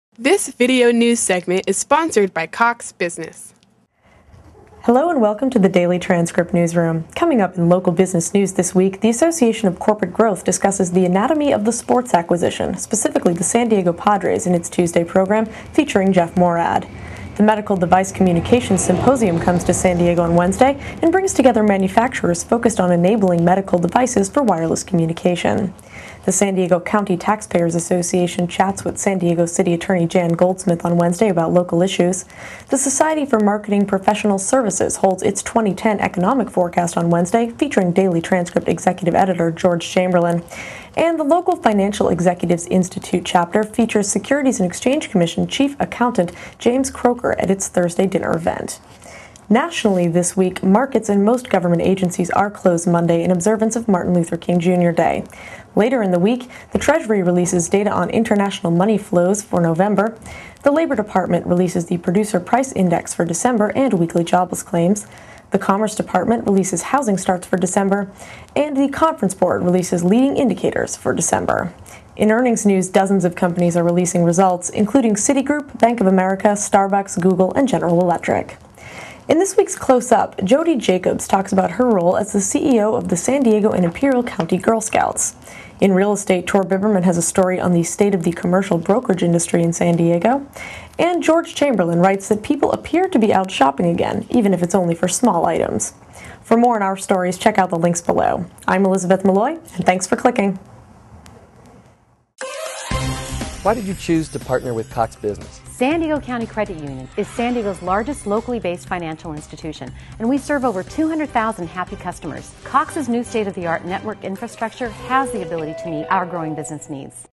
This video news segment is sponsored by Cox Business. Hello and welcome to the Daily Transcript Newsroom. Coming up in local business news this week, the Association of Corporate Growth discusses the anatomy of the sports acquisition, specifically the San Diego Padres, in its Tuesday program featuring Jeff Morad. The Medical Device Communications Symposium comes to San Diego on Wednesday and brings together manufacturers focused on enabling medical devices for wireless communication. The San Diego County Taxpayers Association chats with San Diego City Attorney Jan Goldsmith on Wednesday about local issues. The Society for Marketing Professional Services holds its 2010 economic forecast on Wednesday, featuring Daily Transcript Executive Editor George Chamberlain. And the local Financial Executives Institute chapter features Securities and Exchange Commission Chief Accountant James Croker at its Thursday dinner event. Nationally this week, markets and most government agencies are closed Monday in observance of Martin Luther King Jr. Day. Later in the week, the Treasury releases data on international money flows for November. The Labor Department releases the Producer Price Index for December and weekly jobless claims. The Commerce Department releases housing starts for December. And the Conference Board releases leading indicators for December. In earnings news, dozens of companies are releasing results, including Citigroup, Bank of America, Starbucks, Google, and General Electric. In this week's Close-Up, Jody Jacobs talks about her role as the CEO of the San Diego and Imperial County Girl Scouts. In real estate, Tor Biberman has a story on the state of the commercial brokerage industry in San Diego. And George Chamberlain writes that people appear to be out shopping again, even if it's only for small items. For more on our stories, check out the links below. I'm Elizabeth Malloy, and thanks for clicking. Why did you choose to partner with Cox Business? San Diego County Credit Union is San Diego's largest locally based financial institution, and we serve over 200,000 happy customers. Cox's new state-of-the-art network infrastructure has the ability to meet our growing business needs.